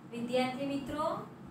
વિદ્યાર્થી મિત્રો,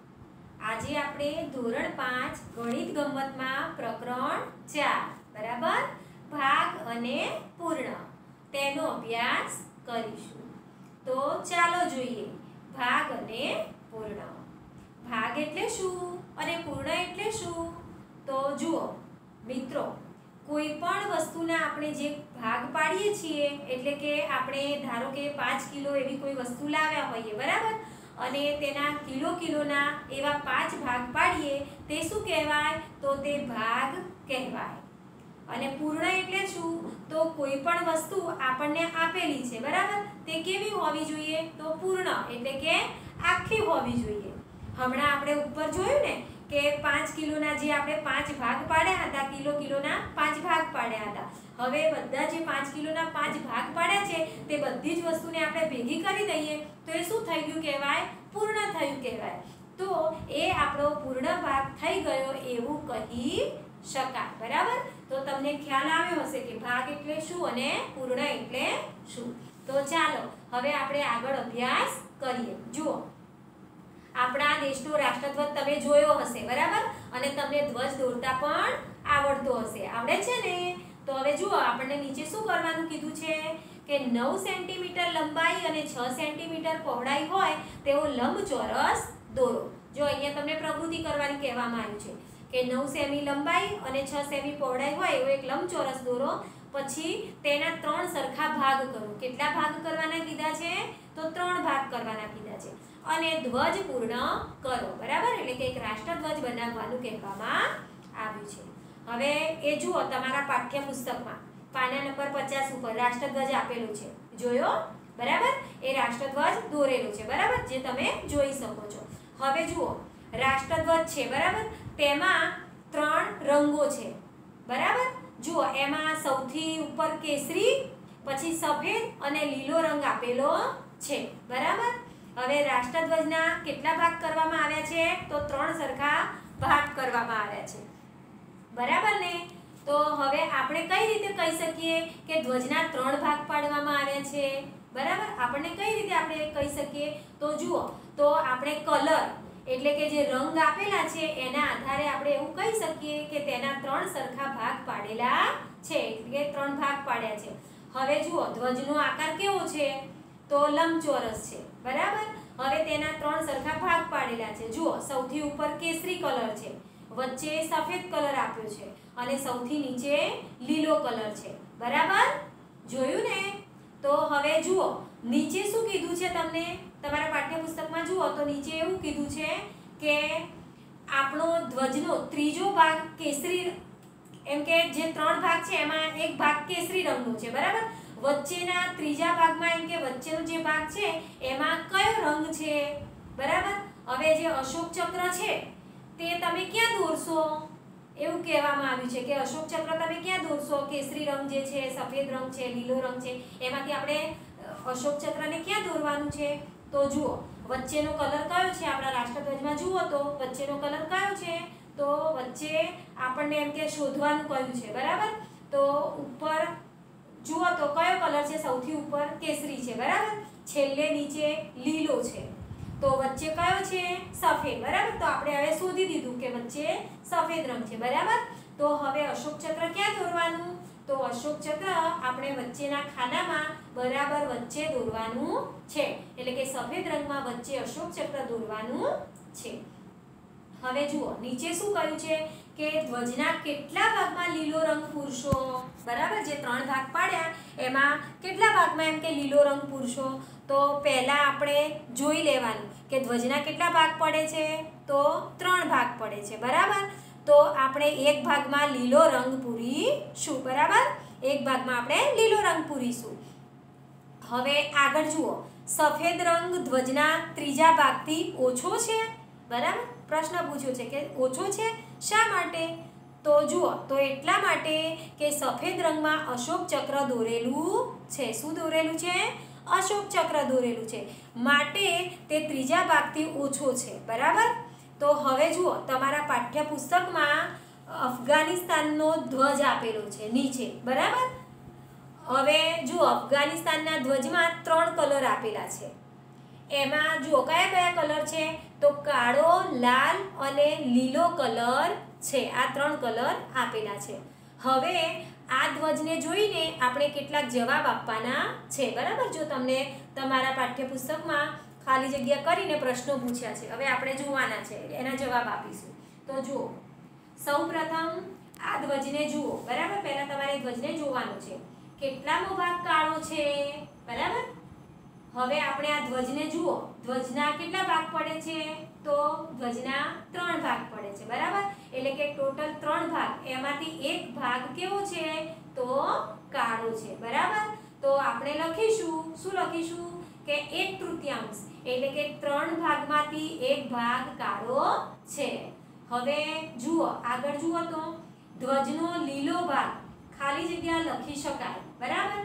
આજે આપણે ધોરણ 5 ગણિત ગમ્મતમાં પ્રકરણ 4 બરાબર ભાગ અને પૂર્ણ તેનો અભ્યાસ કરીશું। તો ચાલો જોઈએ ભાગ અને પૂર્ણ। ભાગ એટલે શું અને પૂર્ણ એટલે શું? તો જુઓ મિત્રો, કોઈ પણ વસ્તુના આપણે જે ભાગ પાડીએ છીએ એટલે કે આપણે ધારો કે 5 કિલો એવી કોઈ વસ્તુ લાવ્યા હોઈએ બરાબર, અને તેના કિલોના એવા 5 ભાગ પાડીએ તે શું કહેવાય? તો તે ભાગ કહેવાય। અને પૂર્ણ એટલે શું? તો કોઈ પણ વસ્તુ આપણને આપેલી છે બરાબર, તે કેવી હોવી જોઈએ? તો પૂર્ણ એટલે કે આખી હોવી જોઈએ। હમણાં આપણે ઉપર જોયું ને કે 5 કિલોના જે આપણે 5 ભાગ પાડ્યા હતા, કિલોના 5 ભાગ પાડ્યા હતા। હવે બધા જે 5 કિલોના 5 ભાગ પાડ્યા છે તે બધી જ વસ્તુને આપણે ભેગી કરી દઈએ તો એ શું થઈ ગયું કહેવાય? પૂર્ણ થયું કહેવાય। તો એ આપણો પૂર્ણ ભાગ થઈ ગયો એવું કહી શકાય બરાબર। તો તમને ખ્યાલ આવ્યો હશે કે ભાગ એટલે શું અને પૂર્ણ એટલે શું। તો ચાલો હવે આપણે આગળ અભ્યાસ કરીએ। જુઓ, આપણા દેશનો રાષ્ટ્રધ્વજ તમે જોયો હશે બરાબર, અને તમને ધ્વજ દોરતા પણ આવડતો હશે, આવડે છે ને? તો હવે જુઓ, આપણને નીચે શું કરવાનું કીધું છે કે 9 સેન્ટીમીટર લંબાઈ અને 6 સેન્ટીમીટર પહોળાઈ હોય તેવો લંબચોરસ દોરો। જો અહીંયા તમને પ્રવૃત્તિ કરવાની કહેવામાં આવ્યું છે કે 9 સેમી લંબાઈ અને 6 સેમી પહોળાઈ હોય એવો એક લંબચોરસ દોરો, પછી તેના 3 સરખા ભાગ કરો। કેટલા ભાગ કરવાના કીધા છે? તો 3 ભાગ કરવાના કીધા છે। અને ધ્વજ પૂર્ણ કરો બરાબર, એટલે કે એક રાષ્ટ્રધ્વજ બનાવવાનું કહેવામાં આવ્યું છે। હવે એ જુઓ, તમારા પાઠ્યપુસ્તકમાં પાના નંબર 50 ઉપર રાષ્ટ્રધ્વજ આપેલું છે, જોયો બરાબર? એ રાષ્ટ્રધ્વજ દોરેલું છે બરાબર, જે તમે જોઈ શકો છો। હવે જુઓ, રાષ્ટ્રધ્વજ છે બરાબર, તેમાં 3 રંગો છે બરાબર। જુઓ, એમાં સૌથી ઉપર કેસરી, પછી સફેદ અને લીલો રંગ આપેલો છે બરાબર। હવે રાષ્ટ્રધ્વજના કેટલા ભાગ કરવામાં આવ્યા છે? તો 3 સરખા ભાગ કરવામાં આવ્યા છે બરાબર ને? તો હવે આપણે કઈ રીતે કહી શકીએ કે ધ્વજના 3 ભાગ પાડવામાં આવ્યા છે બરાબર? આપણને કઈ રીતે આપણે કહી શકીએ? તો જુઓ, તો આપણે કલર એટલે કે જે રંગ આપેલા છે એના આધારે આપણે એવું કહી શકીએ કે તેના 3 સરખા ભાગ પાડેલા છે, એટલે કે 3 ભાગ પાડ્યા છે। હવે જુઓ, ધ્વજનો આકાર કેવો છે? તો લંબચોરસ છે બરાબર। હવે તેના 3 સરખા ભાગ પાડેલા છે। જુઓ, સૌથી ઉપર કેસરી કલર છે, વચ્ચે સફેદ કલર આપ્યો છે અને સૌથી નીચે લીલો કલર છે બરાબર, જોયું ને? તો હવે જુઓ, નીચે શું કીધું છે તમને? તમારા પાઠ્યપુસ્તકમાં જુઓ તો નીચે એવું કીધું છે કે આપણો ધ્વજનો ત્રીજો ભાગ કેસરી, એમ કે જે 3 ભાગ છે એમાં એક ભાગ કેસરી રંગનો છે બરાબર, વચ્ચેના ત્રીજા ભાગમાં એમ કે વચ્ચેનો જે ભાગ છે એમાં કયો રંગ છે બરાબર? હવે જે અશોક ચક્ર છે તે તમે ક્યાં દોરશો? એવું કહેવામાં આવ્યું છે કે અશોક ચક્ર તમે ક્યાં દોરશો? કેસરી રંગ જે છે, સફેદ રંગ છે, લીલો રંગ છે, એમાંથી આપણે અશોક ચક્રને ક્યાં દોરવાનું છે? તો જુઓ, વચ્ચેનો કલર કયો છે આપણા રાષ્ટ્રધ્વજમાં? જુઓ તો વચ્ચેનો કલર કયો છે? તો વચ્ચે આપણને એમ કે શોધવાનું કહ્યું છે બરાબર। તો ઉપર જુઓ તો કયો કલર છે? સૌથી ઉપર કેસરી છે બરાબર, છેલ્લે નીચે લીલો છે, તો વચ્ચે કયો છે? સફેદ બરાબર। તો આપણે હવે શોધી દીધું કે વચ્ચે સફેદ રંગ છે બરાબર। તો હવે અશોક ચક્ર ક્યાં દોરવાનું? તો અશોક ચક્ર આપણે વચ્ચેના ખાનામાં બરાબર વચ્ચે દોરવાનું છે, એટલે કે સફેદ રંગમાં વચ્ચે અશોક ચક્ર દોરવાનું છે। હવે જુઓ, નીચે શું કહ્યું છે કે ધ્વજના કેટલા ભાગમાં લીલો રંગ પૂરશો બરાબર? જે 3 ભાગ પાડ્યા એમાં કેટલા ભાગમાં એમ કે લીલો રંગ પૂરશો? તો પહેલા આપણે જોઈ લેવાનું કે ધ્વજના કેટલા ભાગ પડે છે? તો 3 ભાગ પડે છે બરાબર। તો આપણે એક ભાગમાં લીલો રંગ પૂરીશું બરાબર, એક ભાગમાં આપણે લીલો રંગ પૂરીશું। હવે આગળ જુઓ, સફેદ રંગ ધ્વજના ત્રીજા ભાગથી ઓછો છે બરાબર, પ્રશ્ન પૂછ્યો છે કે ઓછો છે, શા માટે? તો જુઓ, તો એટલા માટે કે સફેદ રંગમાં અશોક ચક્ર દોરેલું છે। શું દોરેલું છે? અશોક ચક્ર દોરેલું છે, માટે તે ત્રીજા ભાગથી ઓછો છે બરાબર। તો હવે જુઓ, તમારા પાઠ્યપુસ્તકમાં અફઘાનિસ્તાનનો ધ્વજ આપેલો છે નીચે બરાબર। હવે જુઓ, અફઘાનિસ્તાનના ધ્વજમાં 3 કલર આપેલા છે, એમાં જુઓ કયા કયા કલર છે, તો કાળો, લાલ અને લીલો કલર છે. આ 3 કલર આપેલા છે. હવે આ ધ્વજને જોઈને આપણે કેટલાક જવાબ આપવાના છે. બરાબર, જો તમને તમારા પાઠ્યપુસ્તકમાં ખાલી જગ્યા કરીને પ્રશ્નો પૂછ્યા છે, હવે આપણે જોવાના છે, એના જવાબ આપીશું. તો જુઓ, સૌપ્રથમ આ ધ્વજને જુઓ. બરાબર, પહેલા તમારે ધ્વજને જોવાનું છે. કેટલામો ભાગ કાળો છે? બરાબર. હવે આપણે આ ધ્વજને જુઓ, ધ્વજના કેટલા ભાગ પડે છે? તો ધ્વજના 3 ભાગ પડે છે. બરાબર, એટલે કે ટોટલ 3 ભાગ, એમાંથી એક ભાગ કેવો છે? તો કાળો છે. બરાબર, તો આપણે લખીશું, શું લખીશું કે 1/3, એટલે કે 3 ભાગમાંથી એક ભાગ કાળો છે. હવે જુઓ, આગળ જુઓ તો ધ્વજનો લીલો ભાગ ખાલી જગ્યા લખી શકાય. બરાબર,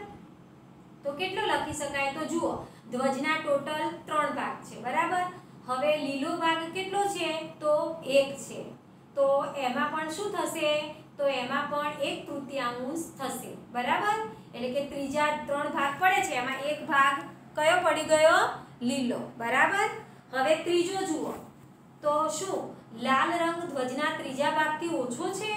તો કેટલો લખી શકાય? તો જુઓ, ધ્વજના ટોટલ 3 ભાગ છે. બરાબર, હવે લીલો ભાગ કેટલો છે? તો 1 છે. તો એમાં પણ શું થશે? તો એમાં પણ 1/3 થશે. બરાબર, એટલે કે ત્રીજા 3 ભાગ પડે છે, એમાં એક ભાગ કયો પડી ગયો? લીલો. બરાબર, હવે ત્રીજો જુઓ, તો શું લાલ રંગ ધ્વજના ત્રીજા ભાગથી ઓછો છે?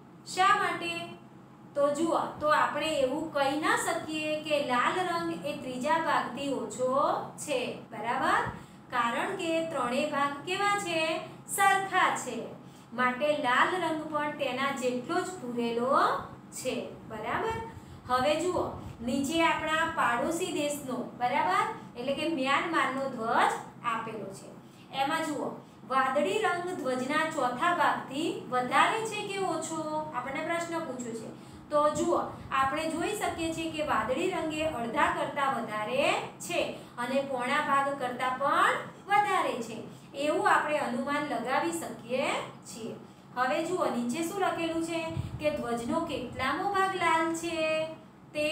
શા માટે? તો જુઓ, તો આપણે એવું કહી ના શકીએ કે લાલ રંગ એ ત્રીજા ભાગથી ઓછો છે. બરાબર, કારણ કે ત્રણેય ભાગ કેવા છે? સરખા છે. માટે લાલ રંગ પણ તેના જેટલો જ પૂરેલો છે. બરાબર, હવે જુઓ, નીચે આપણા પાડોશી દેશનો, બરાબર, એટલે કે મ્યાનમારનો ધ્વજ આપેલો છે. એમાં જુઓ, વાદળી રંગ ધ્વજના ચોથા ભાગથી વધારે છે કે ઓછો? આપણને પ્રશ્ન પૂછ્યો છે. તો જુઓ, આપણે જોઈ શકીએ છીએ કે વાદળી રંગ એ અડધા કરતાં વધારે છે અને પોણા ભાગ કરતાં પણ વધારે છે, એવું આપણે અનુમાન લગાવી શકીએ છીએ. હવે જુઓ, નીચે શું લખેલું છે કે ધ્વજનો કેટલામો ભાગ લાલ છે? તે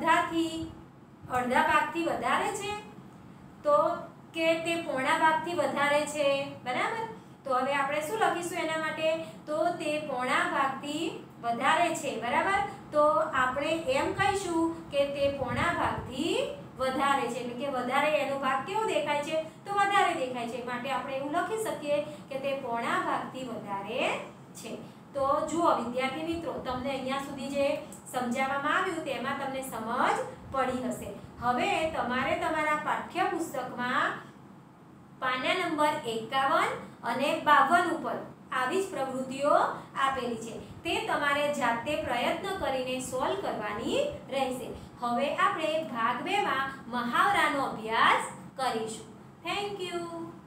અડધા ભાગથી વધારે છે, તો કે તે પોણા ભાગથી વધારે છે. બરાબર, તો હવે આપણે શું લખીશું એના માટે? તો તે પોણા ભાગથી વધારે છે. બરાબર, તો આપણે એમ કહીશું કે તે પોણા ભાગથી વધારે છે, એટલે કે વધારે એનો ભાગ કેવો દેખાય છે? તો વધારે દેખાય છે. માટે આપણે એવું લખી શકીએ કે તે પોણા ભાગથી વધારે છે. તો જુઓ વિદ્યાર્થી મિત્રો, તમને અહીંયા સુધી જે સમજાવવામાં આવ્યું તેમાં તમને સમજ પડી હશે. હવે તમારે તમારા પાઠ્યપુસ્તકમાં પાના નંબર 51 અને 52 ઉપર આવી જ પ્રવૃત્તિઓ આપેલી છે, તે તમારે જાતે પ્રયત્ન કરીને સોલ્વ કરવાની રહેશે. હવે આપણે ભાગ 2 માં મહાવરાનો અભ્યાસ કરીશું. Thank you.